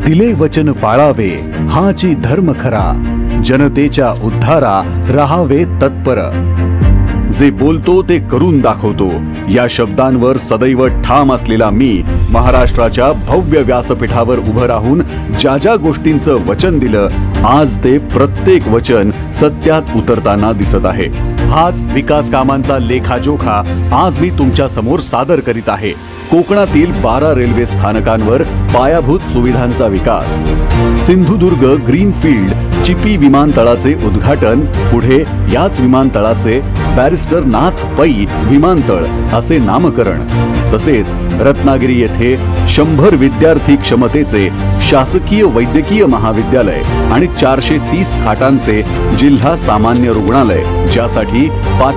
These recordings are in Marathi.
दिले वचन पाळावे हाची धर्म खरा, जनतेच्या उद्धारा रहावे तत्पर, जे बोलतो ते करून दाखवतो या शब्दांवर सदैव ठाम असलेला मी महाराष्ट्राच्या भव्य व्यासपीठावर उभं राहून ज्या ज्या गोष्टींचं वचन दिलं, आज ते प्रत्येक वचन सत्यात उतरताना दिसत आहे। हाच विकास कामांचा लेखाजोखा आज मी तुमच्या समोर सादर करीत आहे। कोकणातील 12 रेल्वे स्थानकांवर पायाभूत सुविधांचा विकास, सिंधुदुर्ग ग्रीनफील्ड चिपी विमानतळाचे उद्घाटन, पुढे याच विमानतळाचे बॅरिस्टर नाथ पै विमानतळ असे नामकरण, तसेच रत्नागिरी येथे 100 विद्यार्थी क्षमतेचे शासकीय वैद्यकीय महाविद्यालय आणि 430 खाटांचे जिल्हा सामान्य रुग्णालय, ज्यासाठी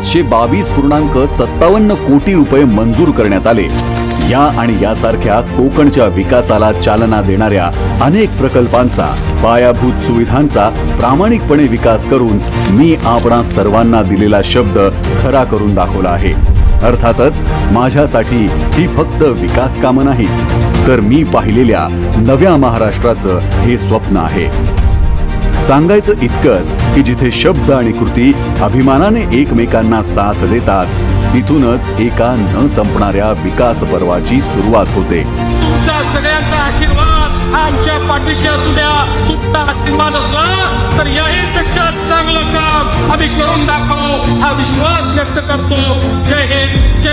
522.57 कोटी रुपये मंजूर करण्यात आले। या आणि यासारख्या कोकणच्या विकासाला चालना देणाऱ्या अनेक प्रकल्पांचा, पायाभूत सुविधांचा प्रामाणिकपणे विकास करून मी आपणा सर्वांना दिलेला शब्द खरा करून दाखवला आहे। अर्थातच माझ्यासाठी ही फक्त विकास कामं नाही, तर मी पाहिलेल्या नव्या महाराष्ट्राचं हे स्वप्न आहे। सांगायचं इतकंच की जिथे शब्द आणि कृती अभिमानाने एकमेकांना साथ देतात, तिथूनच एका न संपणाऱ्या विकास पर्वाची सुरुवात होते। तुमच्या सगळ्यांचा आशीर्वाद आमच्या पाठीशी असू द्या। तुमचा आशीर्वाद असला तर याहीपेक्षा चांगलं काम आम्ही करून दाखवू हा विश्वास व्यक्त करतो। जय हिंद।